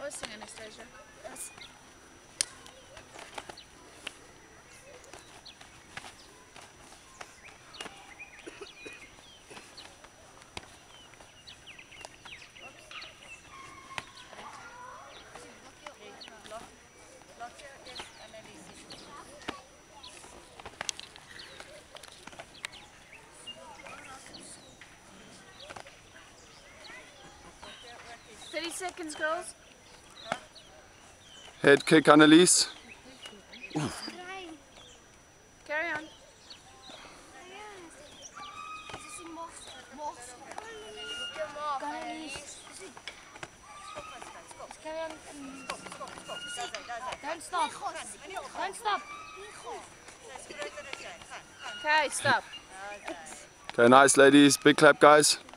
posting, Anastasia. Yes. Seconds, girls. Head kick, Annelize. Carry on. Don't stop. Don't stop. Okay, stop. Okay, nice ladies. Big clap, guys.